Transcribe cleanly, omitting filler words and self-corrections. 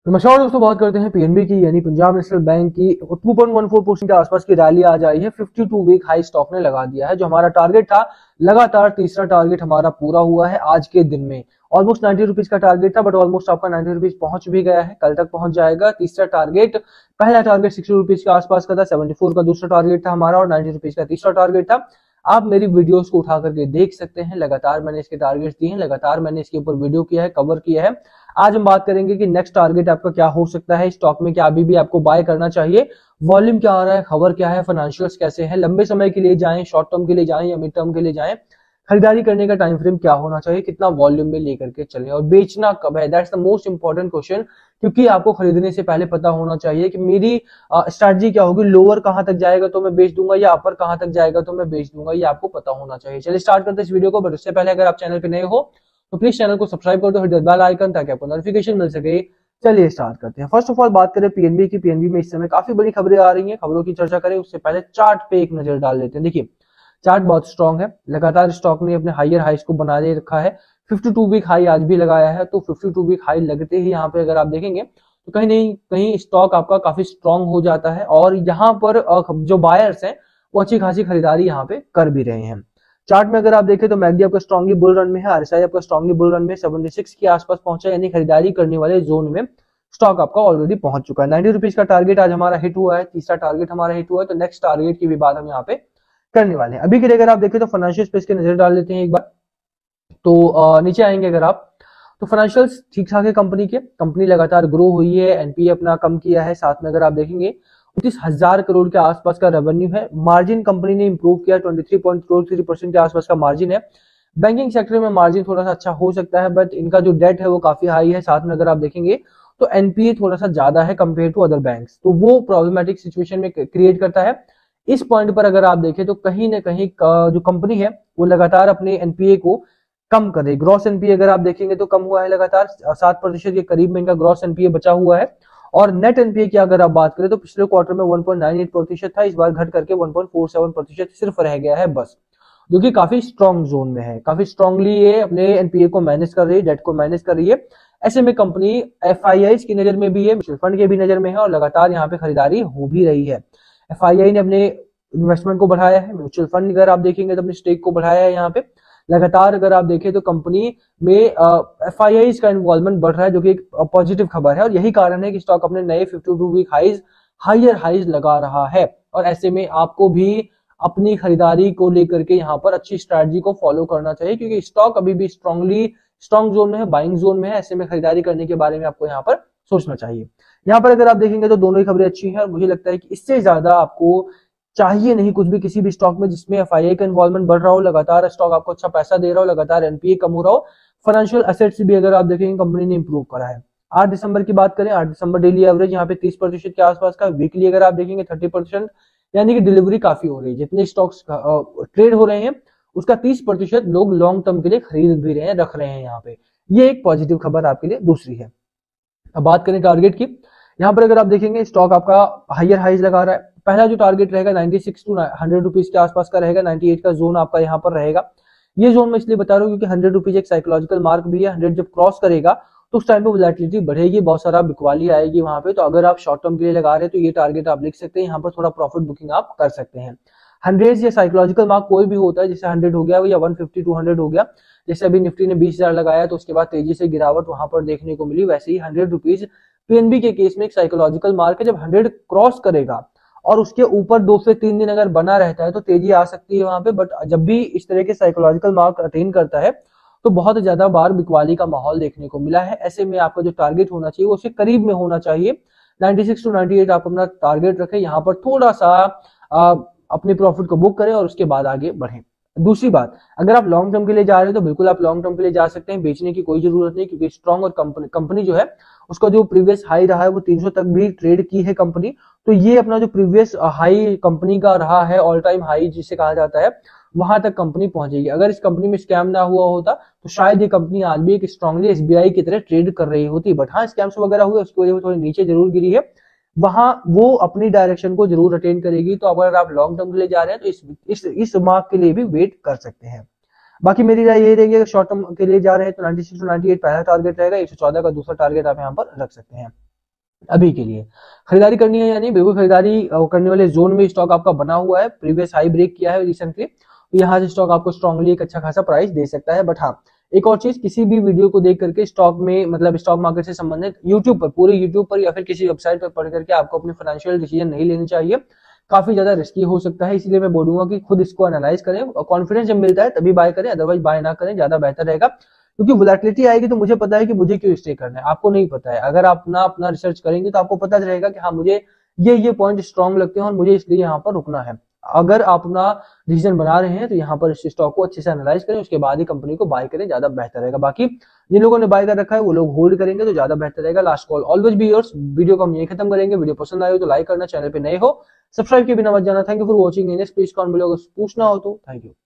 नमस्कार दोस्तों, बात करते हैं पीएनबी की यानी पंजाब नेशनल बैंक की। 2.14% के आसपास की रैली आज आई है। 52 वीक हाई स्टॉक ने लगा दिया है। जो हमारा टारगेट था, लगातार तीसरा टारगेट हमारा पूरा हुआ है आज के दिन में। ऑलमोस्ट 90 रुपीज का टारगेट था, बट ऑलमोस्ट आपका 90 रुपीज पहुंच भी गया है, कल तक पहुंच जाएगा। तीसरा टारगेट, पहला टारगेट 60 रुपीज के आसपास का था, 74 का दूसरा टारगेट था हमारा और 90 रुपीज का तीसरा टारगेट था। आप मेरी वीडियोस को उठा करके देख सकते हैं, लगातार मैंने इसके टारगेट्स दिए हैं, लगातार मैंने इसके ऊपर वीडियो किया है, कवर किया है। आज हम बात करेंगे कि नेक्स्ट टारगेट आपका क्या हो सकता है, स्टॉक में क्या अभी भी आपको बाय करना चाहिए, वॉल्यूम क्या आ रहा है, खबर क्या है, फाइनेंशियल्स कैसे हैं, लंबे समय के लिए जाएं, शॉर्ट टर्म के लिए जाएं या मिड टर्म के लिए जाएं, खरीदारी करने का टाइम फ्रेम क्या होना चाहिए, कितना वॉल्यूम में लेकर के चलें और बेचना कब है। That's the most important question, क्योंकि आपको खरीदने से पहले पता होना चाहिए कि मेरी स्ट्रैटेजी क्या होगी। लोअर कहां तक जाएगा तो मैं बेच दूंगा या अपर कहां तक जाएगा तो मैं बेच दूंगा, ये आपको पता होना चाहिए। चलिए स्टार्ट करते हैं इस वीडियो को, बट उससे पहले अगर आप चैनल पे नए हो तो प्लीज चैनल को सब्सक्राइब कर दो, हिट द बेल आइकन ताकि आपको नोटिफिकेशन मिल सके। चलिए स्टार्ट करते हैं। फर्स्ट ऑफ ऑल बात करें पीएनबी की। पीएनबी में इस समय काफी बड़ी खबरें आ रही हैं। खबरों की चर्चा करें उससे पहले चार्ट पे एक नजर डाल लेते हैं। देखिए चार्ट बहुत स्ट्रांग है, लगातार स्टॉक ने अपने हायर हाइस को बनाए रखा है। 52 वीक हाई आज भी लगाया है, तो 52 वीक हाई लगते ही यहाँ पे अगर आप देखेंगे तो कहीं नहीं कहीं स्टॉक आपका काफी स्ट्रांग हो जाता है और यहाँ पर जो बायर्स हैं वो अच्छी खासी खरीदारी यहाँ पे कर भी रहे हैं। चार्ट में अगर आप देखें तो मैकडी आपका स्ट्रांगली बुल रन में है, आरएसआई आपका स्ट्रांगली बुल रन में 76 के आसपास पहुंचा, यानी खरीदारी करने वाले जोन में स्टॉक आपका ऑलरेडी पहुंच चुका है। 90 रुपीज का टारगेट आज हमारा हिट हुआ है, तीसरा टारगेट हमारा हिट हुआ है, तो नेक्स्ट टारगेट की भी बात हम यहाँ पे करने वाले हैं। अभी के लिए अगर आप देखें तो फाइनेंशियल स्पेस के नजर डाल लेते हैं एक बार। तो नीचे आएंगे अगर आप तो फाइनेंशियल्स ठीक ठाक है कंपनी के। कंपनी लगातार ग्रो हुई है, एनपीए अपना कम किया है, साथ में अगर आप देखेंगे 29,000 करोड़ के आसपास का रेवेन्यू है। मार्जिन कंपनी ने इंप्रूव किया, 23.43% के आसपास का मार्जिन है। बैंकिंग सेक्टर में मार्जिन थोड़ा सा अच्छा हो सकता है, बट इनका जो डेट है वो काफी हाई है। साथ में अगर आप देखेंगे तो एनपीए थोड़ा सा ज्यादा है कंपेयर टू अदर बैंक्स, तो वो प्रॉब्लमेटिक सिचुएशन में क्रिएट करता है। इस पॉइंट पर अगर आप देखें तो कहीं ना कहीं जो कंपनी है वो लगातार अपने एनपीए को कम करे। ग्रॉस एनपीए अगर आप देखेंगे तो कम हुआ है, लगातार 7% के करीब में इनका ग्रॉस एनपीए बचा हुआ है। और नेट एनपीए की अगर आप बात करें तो पिछले क्वार्टर में 1.98% था, इस बार घट करके 1.47% सिर्फ रह गया है बस, जो कि काफी स्ट्रॉन्ग जोन में है। काफी स्ट्रांगली ये अपने एनपीए को मैनेज कर रही है, डेट को मैनेज कर रही है। ऐसे में कंपनी एफआईआई की नजर में भी है, म्यूचुअल फंड के भी नजर में है और लगातार यहाँ पे खरीदारी हो भी रही है। एफआईआई ने अपने इन्वेस्टमेंट को बढ़ाया है, म्यूचुअल फंड अगर आप देखेंगे तो अपने स्टेक को बढ़ाया है। यहाँ पे लगातार अगर आप देखें तो कंपनी में एफआईआई का इन्वॉल्वमेंट बढ़ रहा है, जो कि एक पॉजिटिव खबर है और यही कारण है कि स्टॉक अपने नए 52 वीक हाइज हायर हाइज लगा रहा है। और ऐसे में आपको भी अपनी खरीदारी को लेकर के यहाँ पर अच्छी स्ट्रैटेजी को फॉलो करना चाहिए, क्योंकि स्टॉक अभी भी स्ट्रॉन्ग जोन में है, बाइंग जोन में है। ऐसे में खरीदारी करने के बारे में आपको यहाँ पर सोचना चाहिए। यहाँ पर अगर आप देखेंगे तो दोनों ही खबरें अच्छी हैं और मुझे लगता है कि इससे ज्यादा आपको चाहिए नहीं कुछ भी किसी भी स्टॉक में जिसमें एफआईआई का इन्वॉल्वमेंट बढ़ रहा हो, लगातार स्टॉक आपको अच्छा पैसा दे रहा हो, लगातार एनपीए कम हो रहा हो। फाइनेंशियल एसेट्स भी अगर आप देखेंगे कंपनी ने इंप्रूव करा है। 8 दिसंबर की बात करें, 8 दिसंबर डेली एवरेज यहाँ पे 30% के आसपास का, वीकली अगर आप देखेंगे 30%, यानी कि डिलीवरी काफी हो रही है। जितने स्टॉक्स ट्रेड हो रहे हैं उसका 30% लोग लॉन्ग टर्म के लिए खरीद भी रहे हैं, रख रहे हैं यहाँ पे। ये एक पॉजिटिव खबर आपके लिए दूसरी है। अब बात करें टारगेट की। यहाँ पर अगर आप देखेंगे स्टॉक आपका हायर हाइज लगा रहा है। पहला जो टारगेट रहेगा 96 टू 100 रुपीज के आसपास का रहेगा, 98 का जोन आपका यहाँ पर रहेगा। ये जोन मैं इसलिए बता रहा हूँ क्योंकि 100 रुपीज एक साइकोलॉजिकल मार्क भी है। 100 जब क्रॉस करेगा तो उस टाइम पे वोलेटिलिटी बढ़ेगी, बहुत सारा बिकवाली आएगी वहां पे। तो अगर आप शॉर्ट टर्म के लिए लगा रहे हैं तो ये टारगेट आप लिख सकते हैं, यहाँ पर थोड़ा प्रॉफिट बुकिंग आप कर सकते हैं। 100 या साइकोलॉजिकल मार्क कोई भी होता है, जैसे 100 हो गया या 150 200 हो गया। जैसे अभी निफ्टी ने 20,000 लगाया तो उसके बाद तेजी से गिरावट वहां पर देखने को मिली, वैसे ही 100 रुपीज पीएनबी के केस में एक साइकोलॉजिकल मार्क है। जब 100 क्रॉस करेगा और उसके ऊपर 2 से 3 दिन अगर बना रहता है तो तेजी आ सकती है वहां पे, बट जब भी इस तरह के साइकोलॉजिकल मार्क अटेन करता है तो बहुत ज्यादा बार बिकवाली का माहौल देखने को मिला है। ऐसे में आपका जो टारगेट होना चाहिए वो उसके करीब में होना चाहिए। 96 टू 98 आप अपना टारगेट रखें, यहाँ पर थोड़ा सा अपने प्रॉफिट को बुक करें और उसके बाद आगे बढ़ें। दूसरी बात, अगर आप लॉन्ग टर्म के लिए जा रहे हैं तो बिल्कुल आप लॉन्ग टर्म के लिए जा सकते हैं, बेचने की कोई जरूरत नहीं, क्योंकि स्ट्रॉन्ग और कंपनी जो है उसका जो प्रीवियस हाई रहा है वो 300 तक भी ट्रेड की है कंपनी। तो ये अपना जो प्रीवियस हाई कंपनी का रहा है, ऑल टाइम हाई जिसे कहा जाता है, वहां तक कंपनी पहुंचेगी। अगर इस कंपनी में स्कैम ना हुआ होता तो शायद ये कंपनी आज भी एक स्ट्रांगली एसबीआई की तरह ट्रेड कर रही होती, बट हाँ स्कैम्स वगैरह हुए उसकी वजह से थोड़ी नीचे जरूर गिरी है। वहां वो अपनी डायरेक्शन को जरूर अटेन करेगी। तो अगर आप लॉन्ग टर्म के लिए जा रहे हैं तो इस मार्क के लिए भी वेट कर सकते हैं। बाकी मेरी राय यही रहेगी, अगर शॉर्ट टर्म के लिए जा रहे हैं तो 96 टू 98 पहला टारगेट रहेगा, 114 का दूसरा टारगेट आप यहाँ पर रख सकते हैं। अभी के लिए खरीदारी करनी है, यानी बिल्कुल खरीदारी करने वाले जोन में स्टॉक आपका बना हुआ है, प्रीवियस हाई ब्रेक किया है रिसेंटली, तो यहाँ से स्टॉक आपको स्ट्रांगली एक अच्छा खासा प्राइस दे सकता है। बट हाँ, एक और चीज, किसी भी वीडियो को देख करके स्टॉक में मतलब स्टॉक मार्केट से संबंधित यूट्यूब पर, पूरे यूट्यूब पर या फिर किसी वेबसाइट पर पढ़ करके आपको अपने फाइनेंशियल डिसीजन नहीं लेनी चाहिए, काफी ज्यादा रिस्की हो सकता है। इसलिए मैं बोलूंगा कि खुद इसको एनालाइज करें और कॉन्फिडेंस जब मिलता है तभी बाय करें, अदरवाइज बाय ना करें, ज्यादा बेहतर रहेगा। क्योंकि वोलेटिलिटी आएगी तो मुझे पता है कि मुझे क्यों स्टे करना है, आपको नहीं पता है। अगर आप ना अपना रिसर्च करेंगे तो आपको पता रहेगा कि हाँ मुझे ये पॉइंट स्ट्रांग लगते हैं और मुझे इसलिए यहाँ पर रुकना है। अगर आप अपना डिसीजन बना रहे हैं तो यहाँ पर इस स्टॉक को अच्छे से एनालाइज करें, उसके बाद ही कंपनी को बाय करें, ज्यादा बेहतर रहेगा। बाकी जिन लोगों ने बाय कर रखा है वो लोग होल्ड करेंगे तो ज्यादा बेहतर रहेगा। Last call always be yours. Video को हम यही खत्म करेंगे। वीडियो पसंद आए हो तो लाइक करना, चैनल पे नए हो सब्सक्राइब के बिना मत जाना। Thank you for watching. Next please con below, पूछना हो तो। Thank you.